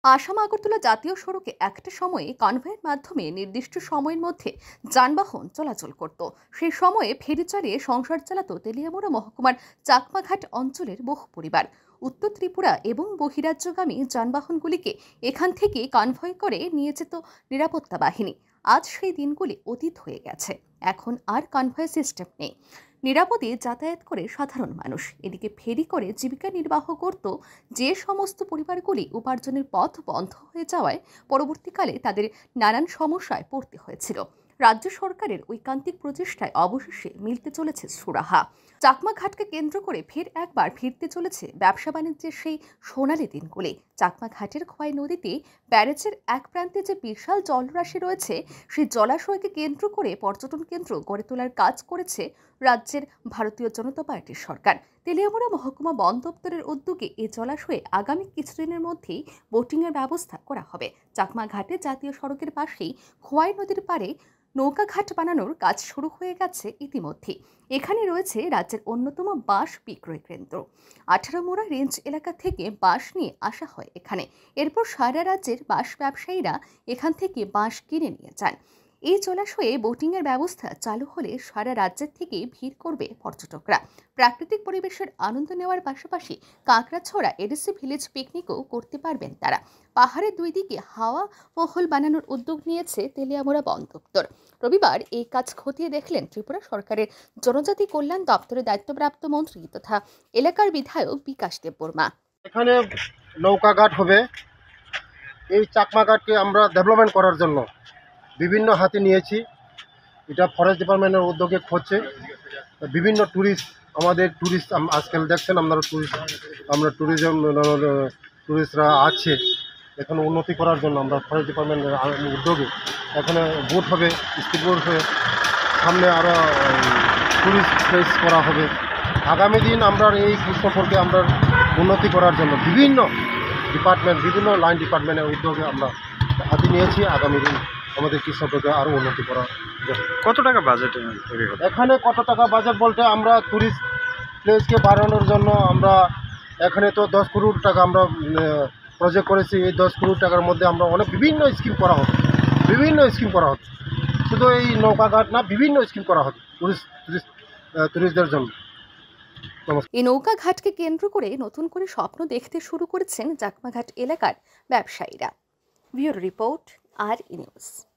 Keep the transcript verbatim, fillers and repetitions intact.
আসাম আগরতলা জাতীয় সড়কে একটা সময়ে কনভয়ের মাধ্যমে নির্দিষ্ট সময়ের মধ্যে যানবাহন চলাচল করত। সেই সময়ে ফেরি চালিয়ে সংসার চালাত তেলিয়ামুড়া মহকুমার চাকমাঘাট অঞ্চলের বহু পরিবার। উত্তর ত্রিপুরা এবং বহিরাজ্যগামী যানবাহনগুলিকে এখান থেকে কনভয় করে নিয়ে যেত নিরাপত্তা বাহিনী। আজ সেই দিনগুলি অতীত হয়ে গেছে। এখন আর কনভয় সিস্টেম নেই। নিরাপদে যাতায়াত করে সাধারণ মানুষ। এদিকে ফেরি করে জীবিকা নির্বাহ করত যে সমস্ত পরিবারগুলি উপার্জনের পথ বন্ধ হয়ে যাওয়ায় পরবর্তীকালে তাদের নানান সমস্যায় পড়তে হয়েছিল। রাজ্য সরকারের ঐকান্তিক প্রচেষ্টায় অবশেষে মিলতে চলেছে সুরাহা। চাকমাঘাটকে কেন্দ্র করে ফের একবার ফিরতে চলেছে ব্যবসা বাণিজ্যের সেই সোনালী দিনগুলি। চাকমাঘাটের খোয়াই নদীতে ব্যারেজের এক প্রান্তে যে বিশাল জলরাশি রয়েছে, সেই জলাশয়কে কেন্দ্র করে পর্যটন কেন্দ্র গড়ে তোলার কাজ করেছে রাজ্যের ভারতীয় জনতা পার্টির সরকার। তেলিয়ামুড়া মহকুমা বন দপ্তরের উদ্যোগে এই জলাশয়ে আগামী কিছুদিনের মধ্যেই বোটিংয়ের ব্যবস্থা করা হবে। চাকমাঘাটে জাতীয় সড়কের পাশেই খোয়াই নদীর পাড়ে নৌকাঘাট বানানোর কাজ শুরু হয়ে গেছে ইতিমধ্যেই। এখানে রয়েছে রাজ্যের অন্যতম বাঁশ বিক্রয় কেন্দ্র। আঠারোমোড়া রেঞ্জ এলাকা থেকে বাঁশ নিয়ে আসা হয় এখানে। এরপর সারা রাজ্যের বাঁশ ব্যবসায়ীরা এখান থেকে বাঁশ কিনে নিয়ে যান। এই জলাশয়ে বোটিংয়ের ব্যবস্থা চালু হলে সারা রাজ্যের থেকে ভিড় করবে পর্যটকরা। প্রাকৃতিক পরিবেশের আনন্দ নেওয়ার পাশাপাশি কাঁকড়াছড়া এডিসি ভিলেজ পিকনিকও করতে পারবেন তারা। পাহাড়ের দুই দিকে হাওয়া মহল বানানোর উদ্যোগ নিয়েছে তেলিয়ামুড়া বন দপ্তর। রবিবার এই কাজ খতিয়ে দেখলেন ত্রিপুরা সরকারের জনজাতি কল্যাণ দপ্তরের দায়িত্বপ্রাপ্ত মন্ত্রী তথা এলাকার বিধায়ক বিকাশ দেববর্মা। এখানে নৌকাঘাট হবে। এই চাকমাঘাটকে আমরা ডেভেলপমেন্ট করার জন্য বিভিন্ন হাতে নিয়েছি। এটা ফরেস্ট ডিপার্টমেন্টের উদ্যোগে হচ্ছে। বিভিন্ন ট্যুরিস্ট আমাদের ট্যুরিস্ট আজকাল দেখছেন আপনারা ট্যুরিস্ট আমরা ট্যুরিজম ট্যুরিস্টরা আছে এখানে উন্নতি করার জন্য আমরা ফরেস্ট ডিপার্টমেন্টের উদ্যোগে এখানে বোট হবে, স্পিড বোট হবে, সামনে আরও ট্যুরিস্ট প্লেস করা হবে। আগামী দিন আমরা এই সম্পর্কে আমরা উন্নতি করার জন্য বিভিন্ন ডিপার্টমেন্ট বিভিন্ন লাইন ডিপার্টমেন্টের উদ্যোগে আমরা হাতে নিয়েছি। আগামী দিন আমাদের কৃষককে আরও উন্নতি করা যাবে। কত টাকা বাজেট এখানে কত টাকা বাজেট বলতে আমরা ট্যুরিস্ট প্লেসকে বাড়ানোর জন্য আমরা এখানে তো দশ কোটি টাকা আমরা প্রজেক্ট করেছি। এই দশ কোটি টাকার মধ্যে আমরা অনেক বিভিন্ন স্কিম করা হবে, বিভিন্ন স্কিম করা হবে। শুধু এই নৌকাঘাট না, বিভিন্ন স্কিম করা হবে টুরিস্ট টুরিস্ট টুরিস্টদের জন্য। এই নৌকাঘাটকে কেন্দ্র করে নতুন করে স্বপ্ন দেখতে শুরু করেছেন চাকমাঘাট এলাকার ব্যবসায়ীরা। Bureau report, R E news.